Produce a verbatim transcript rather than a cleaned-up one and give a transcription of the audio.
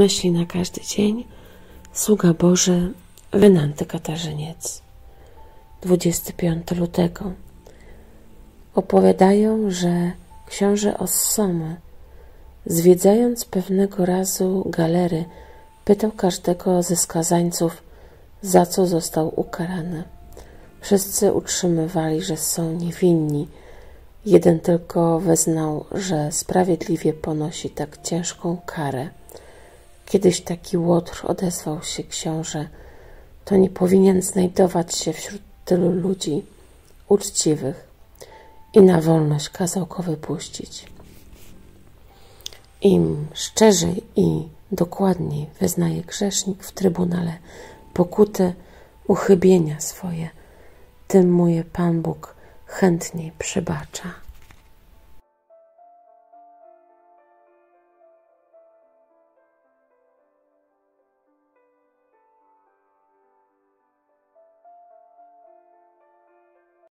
Myśli na każdy dzień. Sługa Boży Wenanty Katarzyniec. dwudziestego piątego lutego. Opowiadają, że książę Ossomy, zwiedzając pewnego razu galery, pytał każdego ze skazańców, za co został ukarany. Wszyscy utrzymywali, że są niewinni. Jeden tylko wyznał, że sprawiedliwie ponosi tak ciężką karę. Kiedyś taki łotr, odezwał się książę, to nie powinien znajdować się wśród tylu ludzi uczciwych i na wolność kazał go wypuścić. Im szczerzej i dokładniej wyznaje grzesznik w trybunale pokuty, uchybienia swoje, tym mu je Pan Bóg chętniej przebacza.